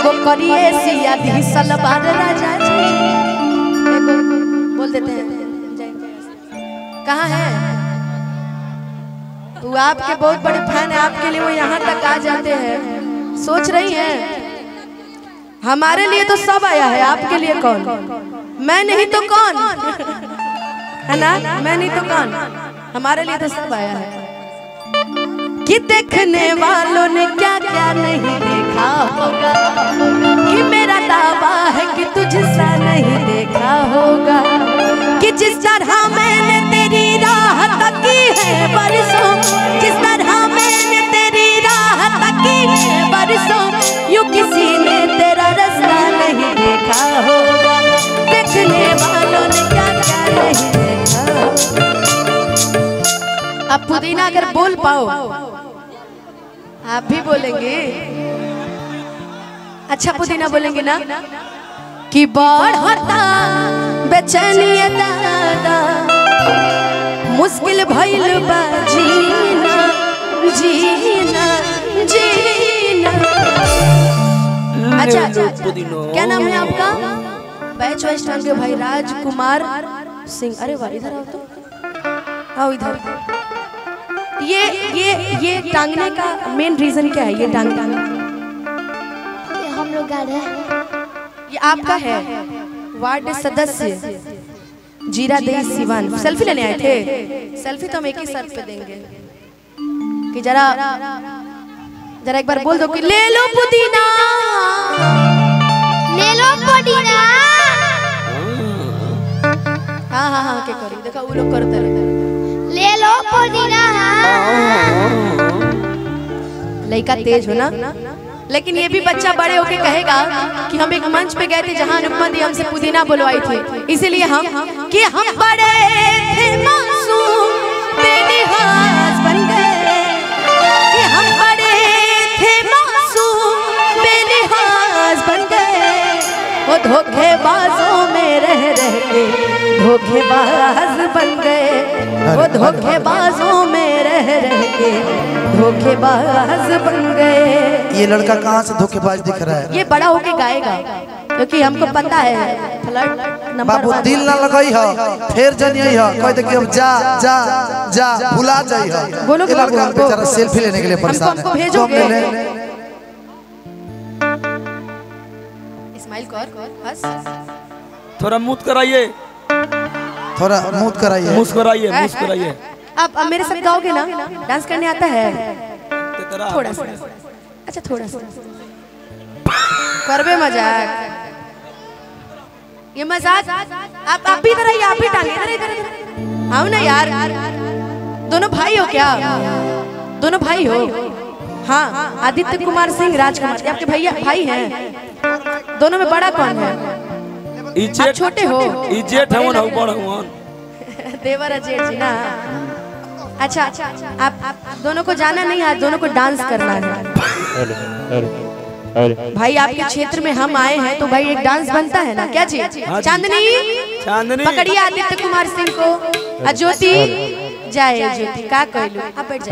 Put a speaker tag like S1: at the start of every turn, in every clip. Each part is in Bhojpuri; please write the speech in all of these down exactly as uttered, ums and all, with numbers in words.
S1: एगो करिए सिया दी सलवार राजा जी। एगो बोल देते हैं कहाँ है वो, आपके बहुत बड़े फैन है, आपके लिए वो यहाँ तक आ जाते हैं। सोच रही हैं हमारे लिए तो सब आया है, आपके लिए कौन? मैं नहीं तो कौन है ना, मैं नहीं तो कौन, हमारे लिए तो सब आया है। कि देखने वालों ने क्या क्या नहीं देखा होगा, कि मेरा दावा है कि तुझसा नहीं देखा होगा, कि जिस तरह मैंने तेरी राह तकी है बरसों, जिस तरह मैंने तेरी राह तकी है बरसों, यूं किसी ने तेरा रास्ता नहीं देखा होगा। देखने वालों ने क्या क्या नहीं देखा। अब पुदीना अगर बोल पाओ आप भी बोलेंगे, अच्छा पुदीना बोलेंगे ना। कि बढ़ता बेचैनी दादा मुश्किल भइल बा जीना जीना जीना। अच्छा क्या नाम है आपका? बैच वाइज टांगे भाई राजकुमार सिंह। अरे वाह इधर आओ तो, आओ इधर। ये ये ये टांगने का मेन रीजन क्या है? ये टांगने
S2: हम लोग गा रहे हैं।
S1: ये आपका है वार्ड सदस्य जीरा दे सिवान। सेल्फी लेने आए थे? सेल्फी तो हम एक ही सर पे देंगे। कि जरा जरा एक बार बोल दो कि ले लो पुदीना,
S2: ले लो पुदीना।
S1: हाँ हाँ हाँ क्या करी, देखो वो लोग करते रहते।
S2: ले लो पुदीना।
S1: लड़का तेज हो ना, लेकिन ये भी बच्चा बड़े होके कहेगा कि हम एक मंच पे गए थे जहां अनुपमा दी हमसे पुदीना बुलवाई थी, इसीलिए हम कि हम बड़े थे मासूम बेनिहाज बन गए, कि हम बड़े थे मासूम बेनिहाज बन गए, वो धोखेबाजों में रह रह के धोखेबाज बन गए, वो धोखेबाजों में रह रह के धोखेबाज बन गए।
S3: ये लड़का कहाँ से धोखेबाज दिख रहा है?
S1: ये बड़ा होके गाएगा क्योंकि हमको पता है फ्लर्ट नंबर
S3: बाबू दिल ना लगाई है, फिर जनिए है कह दे कि अब जा जा जा भुला जाई है।
S1: बोलो कि
S3: लड़का बेचारा सेल्फी लेने के लिए परेशान है।
S1: हमको भेजोगे? इस्माइल कौर बस
S4: थोड़ा मूत कराइए,
S3: थोड़ा मूत कराइए,
S4: मुस्कुराइए मुस्कुराइए।
S1: अब अब मेरे साथ गाओगे ना? डांस करने आता है थोड़ा सा? अच्छा थोड़ा सा करबे मजाक, ये मजाक। आप आप भी इधर आइए, आप भी टांगे इधर इधर आओ ना यार। दोनों भाई हो क्या? दोनों भाई हो? हाँ आदित्य कुमार सिंह राजकुमार आपके भैया भाई हैं? दोनों में बड़ा कौन है? आप छोटे हो?
S4: इजेठ हमन हो बड़ हमन
S1: देवर जेठ जी ना। अच्छा आप आप दोनों को जाना नहीं है, दोनों को डांस करना है। भाई आपके क्षेत्र में हम आए हैं तो भाई एक डांस बनता है ना, क्या जी? चांदनी
S4: चांदनी
S1: पकड़िए आदित्य कुमार सिंह को। ज्योति जाए ज्योति का कहलू आप बैठ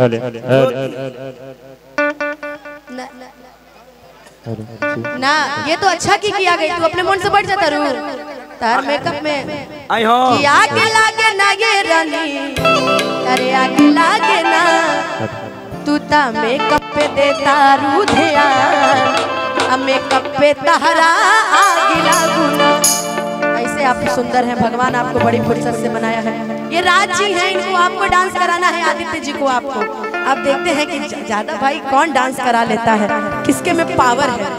S1: ना। ये तो अच्छा की किया गई, तू अपने मन से बैठ जाता रू तार मेकअप में
S4: आई हो
S1: कि आगे लागे ना ये रानी, अरे आगे लागे ना तू ता मेकअप पे देता रू ध्यान, अब मेकअप पे तहरा आगे लागू ना। ऐसे आप सुंदर हैं, भगवान आपको बड़ी फुर्सत से बनाया है। ये राज जी हैं, इनको आपको डांस कराना है, आदित्य जी को आपको। आप देखते हैं कि ज्यादा भाई कौन डांस करा लेता है, किसके में पावर है।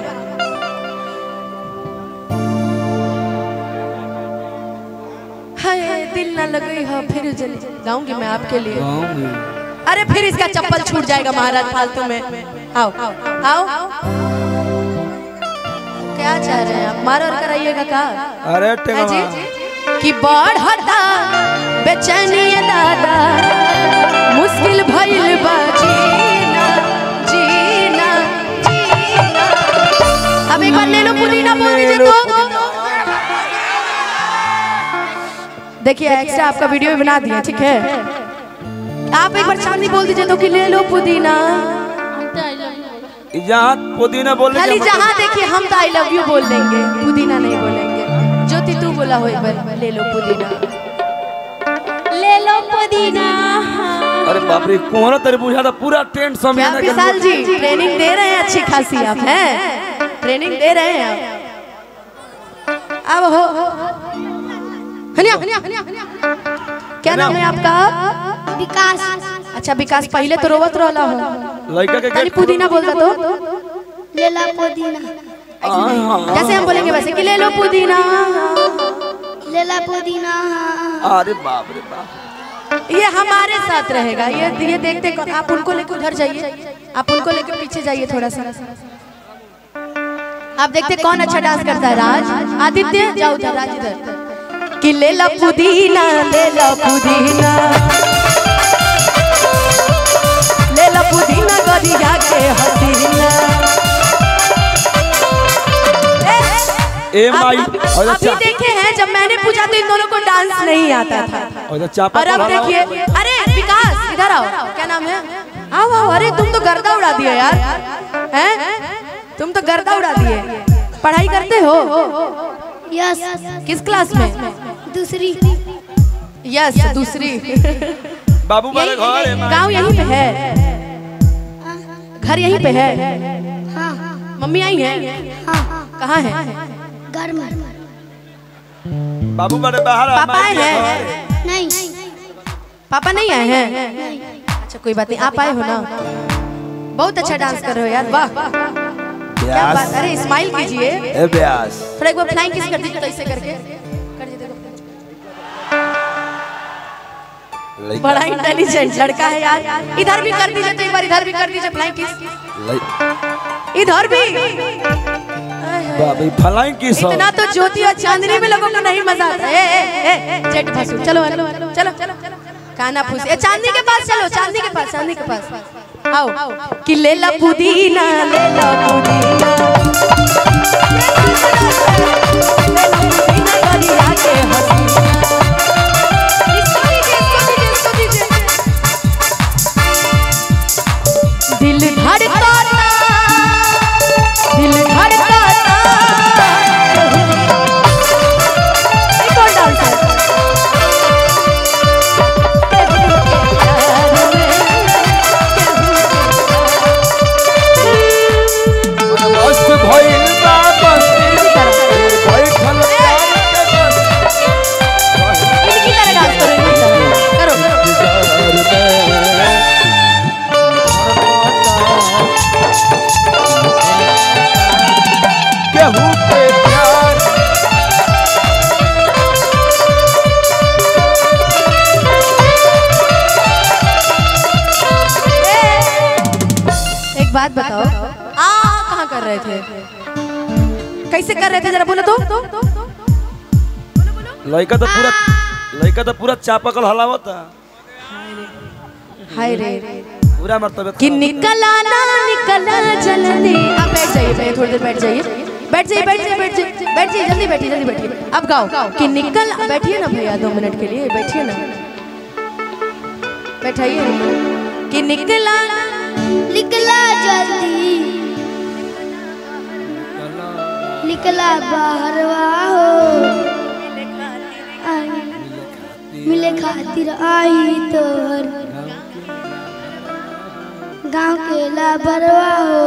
S1: हाय दिल ना लगी हो फिर गाऊंगी मैं आपके लिए। अरे फिर इसका चप्पल छूट जाएगा महाराज फालतू में। आओ आओ क्या चाह रहे हैं आप? मार और कराइएगा का?
S4: अरे
S1: जी कि बढ़ता बेचैनी दादा मुश्किल भइल बा जीना जीना जीना। अब एक बार ले लो पुदीना बोल दीजिए तो। देखिए एक्स्ट्रा आपका वीडियो भी बना दिया, ठीक है? आप एक बार चांदनी बोल दीजिए तो कि ले लो पुदीना।
S4: जहाँ पुदीना बोलने
S1: खाली
S4: के
S1: जहाँ देखिए हम तो आई लव यू बोल देंगे, पुदीना नहीं बोलेंगे। ज्योति तू बोला हो एक बार, ले लो पुदीना, ले लो पुदीना।
S4: अरे बाप रे कोहरा तेरे बुझा था पूरा टेंट
S1: क्या
S4: समियाना के
S1: विशाल जी ट्रेनिंग दे रहे हैं अच्छी खासी आप हैं, ट्रेनिंग दे रहे हैं आप। अब हो हनिया, हनिया, हनिया, हनिया। क्या नाम है आपका?
S2: विकास।
S1: अच्छा विकास, पहले तो रोवत रहला हो,
S4: लड़का के
S1: खाली पुदीना बोलता तो
S2: लेला पुदीना,
S1: जैसे हम बोलेंगे वैसे कि ले लो पुदीना,
S2: लेला पुदीना।
S4: अरे बाप रे बाप,
S1: ये हमारे साथ रहेगा। ये ये देखते कौन, आप उनको लेकर उधर जाइए, आप उनको लेकर पीछे जाइए थोड़ा सा। आप देखते कौन अच्छा डांस करता है। राज, आदित्य जाओ उधर, राज इधर। कि ले लो पुदीना, ले लो पुदीना, ले लो पुदीना गरिया के हसीना।
S4: ए माई और
S1: अभी देखे हैं जब मैंने पूछा तो इन दोनों को डांस नहीं आता था,
S4: और चापा
S1: और अब देखिए। अरे विकास इधर आओ, क्या नाम है? आओ आओ। अरे तुम तो गर्दा उड़ा दिए यार, हैं? तुम तो गर्दा उड़ा दिए। पढ़ाई करते हो?
S2: यस।
S1: किस क्लास में?
S2: दूसरी।
S1: यस दूसरी।
S4: बाबू वाले घर है।
S1: गाँव यहीं पे है, घर यहीं पे है।
S2: हाँ
S1: मम्मी आई है?
S2: हाँ।
S1: कहाँ है?
S2: घर में।
S4: बाबू बड़े बाहर है।
S1: पापा आए हैं?
S2: नहीं।
S1: पापा नहीं आए हैं? अच्छा कोई बात नहीं, आप आए हो ना। बहुत अच्छा डांस कर रहे हो यार, वाह क्या बात। अरे स्माइल कीजिए,
S4: ए ब्यास
S1: थोड़ा एक बार फ्लाइंग किस कर दीजिए तो ऐसे करके कर दीजिए। देखो बड़ा इंटेलिजेंट लड़का है यार। इधर भी कर दीजिए तो एक बार, इधर भी कर दीजिए फ्लाइंग किस, इधर भी।
S4: बाबी फ्लाइंग किस।
S1: इतना तो ज्योति और चांदनी में लोगों को नहीं मजा आता। ए ए ए जेट फंसू, चलो चलो चलो चलो काना फूस। ए चांदनी के पास चलो, चांदनी के पास, चांदनी के पास आओ। कि ले ला पुदीना, ले ला पुदीना, ले ला पुदीना गरिया के हसीना। इसको दीजिए, इसको दीजिए, इसको दीजिए। दिल धड़काता, दिल धड़काता। एक और डांस है।
S4: मस्त भइल बा बस्ती बैठल
S1: इनकी तरह डांस करो, इनकी तरह करो।
S4: केहू के प्यार
S1: एक बात बताओ, आ कहाँ कर रहे थे, कैसे कर रहे थे जरा बोलो तो।
S4: लड़का तो पूरा लड़का तो पूरा चापाकल हलावता।
S1: हाय रे
S4: पूरा मर्तबे
S1: कि निकला ना निकला जल्दी। आप बैठ जाइए, बैठ थोड़ी देर बैठ जाइए, बैठ जाइए, बैठ जाइए, बैठ जाइए, बैठ जाइए, जल्दी बैठिए, जल्दी बैठिए। अब गाओ कि निकल, बैठिए ना भैया दो मिनट के लिए, बैठिए ना, बैठाइए। कि निकला
S2: निकला जल्दी, निकला बाहरवा हो, मिले खातिर आई तोर गाँव के लाबरवा हो।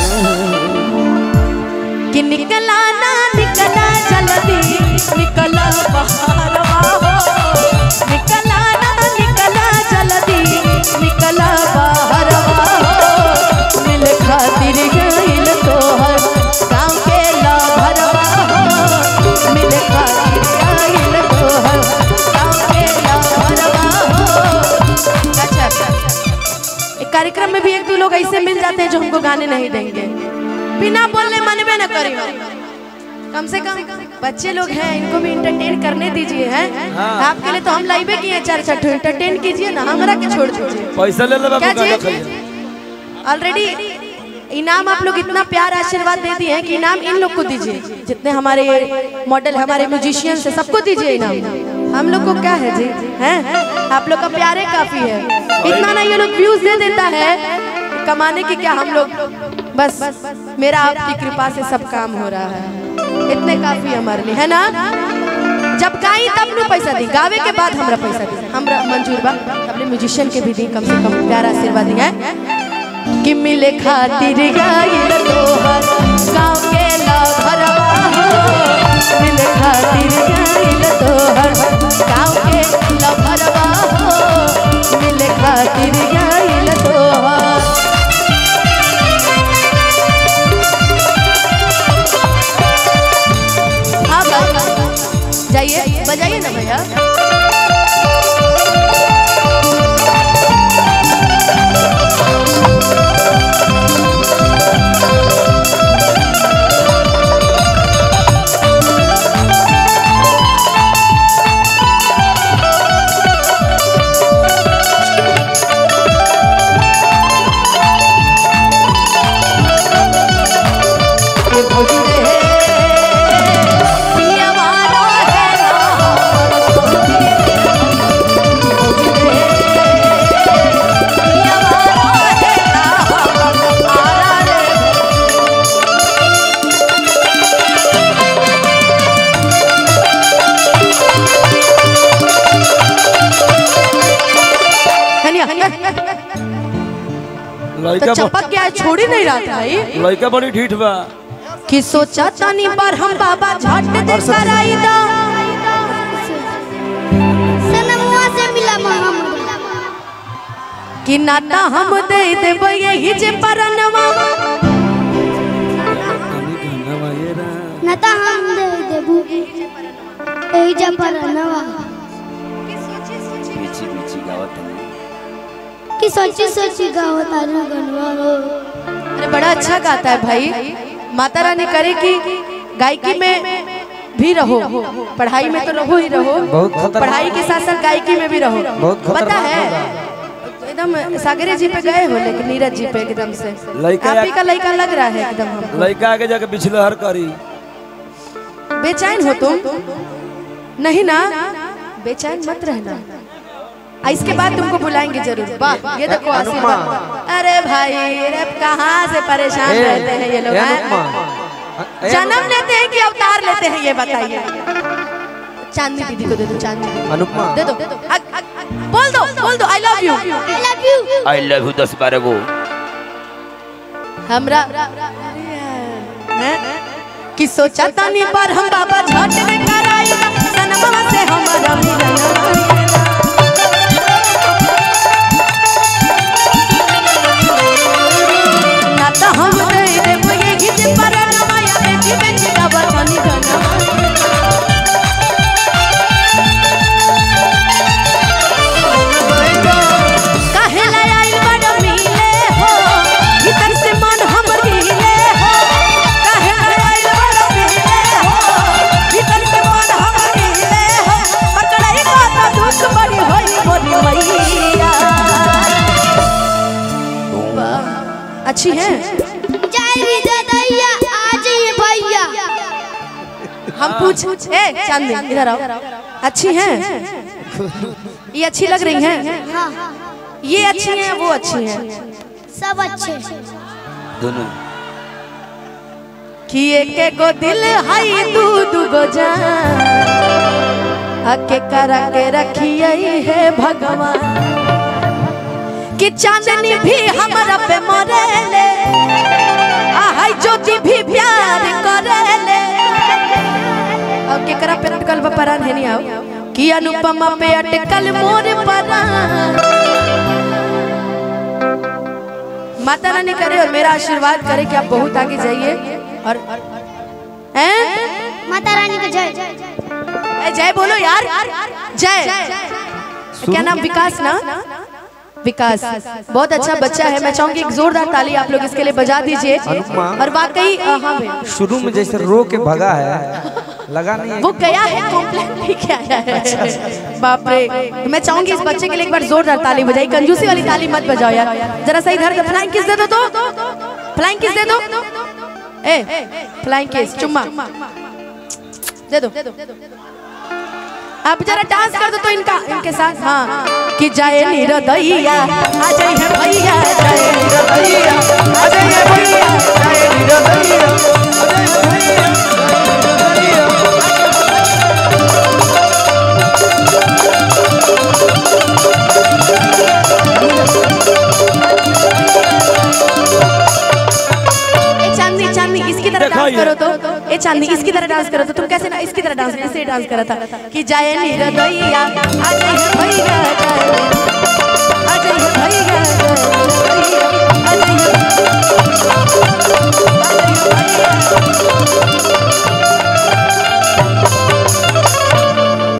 S1: कि निकला ना निकला जल्दी, निकला बहारवा हो, निकला ना निकला जल्दी, निकला बहारवा हो। मिल खातिर गइल तोहर गाँव के लाभरवा हो, मिल खातिर गइल तोहर गाँव के लाभरवा हो। अच्छा अच्छा, एक कार्यक्रम में भी एक दो लोग ऐसे मिल जाते हैं जो हमको गाने नहीं देंगे, बिना बोलने मन में न करें। कम से कम बच्चे लोग हैं, इनको भी इंटरटेन करने दीजिए। हैं हाँ। आपके लिए तो हम लाइवे किए चार छठ, इंटरटेन कीजिए ना, हमारा के छोड़ दीजिए।
S4: पैसा ले ले बाबू गाना खाइए।
S1: ऑलरेडी इनाम आप लोग इतना प्यार आशीर्वाद दे दिए हैं कि इनाम इन लोग को दीजिए, जितने हमारे मॉडल हमारे म्यूजिशियंस है सबको दीजिए इनाम। हम लोग को क्या है जी, हैं आप लोग का प्यारे काफी है। इतना ना ये लोग व्यूज दे देता है, कमाने की क्या हम लोग बस मेरा आपकी कृपा से सब काम हो रहा है, इतने काफी हमारे लिए है ना। जब गाई तब नु पैसा दी, गावे के बाद हमरा पैसा दी, हमरा मंजूर बा। अपने म्यूजिशियन के भी दी, कम से कम प्यारा आशीर्वाद दिया कि मिले खातिर गाइल तोहर गाँव के लभरवा हो, मिले खातिर गाइल तोहर गाँव के लभरवा हो, मिले खातिर गाइल तोहर। जाइए बजाइए ना भैया। तो चपक गया, छोड़ ही नहीं रहा था भाई।
S4: लड़का बड़ी ढीठ बा
S1: कि सोचा तनी पर हम बाबा झट दे कराई दा,
S2: सनमुआ से मिला मोहम्मद
S1: कि नाता हम दे देबे यही जे परनवा,
S2: नाता हम दे देबू यही जे परनवा।
S4: पीछी पीछी गावत
S2: कि सोची सोची गाओ तारू गनवा हो।
S1: अरे बड़ा अच्छा गाता है भाई। माता रानी करे कि गायकी में भी रहो, पढ़ाई में तो रहो ही रहो, पढ़ाई के साथ साथ गायकी में भी रहो। पता है एकदम सागरे जी पे गए हो, लेकिन नीरज जी पे एकदम से आप ही का लड़का लग रहा है एकदम।
S4: लड़का आगे जाके पिछले हर करी।
S1: बेचैन हो तुम? नहीं ना, बेचैन मत रहना, इसके बाद तुमको बुलाएंगे जरूर। वाह ये देखो आशीर्वाद। अरे भाई रे कहाँ से परेशान रहते हैं ये लोग, जन्म लेते हैं कि अवतार लेते हैं ये बताइए। चांदनी दीदी को दे दो, चांदनी अनुपमा दे दो, बोल दो बोल दो I love you,
S2: I love you,
S4: I love you दस बारह गो
S1: हमरा कि सोचा तानी पर हम बाबा झट में कराई सनमवा से हमारा मिलन। हम दे देबो ये गीत परनवा या बेटी बेटी का बरनी गाना। काहे ला आइल बड़ मिले हो, भीतर से मन हमर हिले हो। काहे ला आइल बड़ मिले हो, भीतर से मन हमर हिले हो। पकड़ाई बात दुख बड़ी होई मोरी मैया। अच्छी है हम पूछ ए चांदनी इधर आओ, अच्छी हैं ये, अच्छी लग रही हैं
S2: हाँ
S1: ये, अच्छी हैं वो अच्छी हैं,
S2: सब अच्छे
S4: दोनों।
S1: कि एक एक गो दिल हाई दू दू गो जान, हके करा के रखिए है भगवान। कि चांदनी भी हमारा पे मरेले, हाय ज्योति भी प्यार करेले। अब केकरा पे अटकल बा परान है नहीं आओ कि अनुपमा पे अटकल मोर परान। माता रानी करे और मेरा आशीर्वाद करे कि आप बहुत आगे जाइए। और हैं
S2: माता रानी का जय
S1: जय बोलो यार, जय। क्या नाम? विकास ना? विकास बहुत अच्छा बच्चा है। मैं चाहूंगी एक जोरदार ताली आप लोग इसके लिए बजा दीजिए। और वाकई हाँ भाई
S5: शुरू में जैसे रो के भगा है, लगा नहीं है
S1: वो गया है, कॉम्प्लेन नहीं किया है। बाप रे, मैं चाहूंगी इस बच्चे के लिए एक बार जोरदार ताली बजाई। कंजूसी वाली ताली मत बजाओ यार, जरा सही धर। फ्लाइंग किस दे दो, तो फ्लाइंग किस दे दो, ए फ्लाइंग किस, चुम्मा दे दो। आप जरा डांस कर दो तो इनका इनके साथ। हाँ कि जाए निरदैया आ जाइए भैया, जाए निरदैया आ जाइए भैया, जाए निरदैया आ जाइए भैया। इसकी तरह डांस करो तो, ए चांदनी इसकी तरह डांस करो तो तुम कैसे ना इसकी तरह डांस ऐसे डांस करा था कि जाए निरदैया आ जाइए भैया, आ जाइए भैया।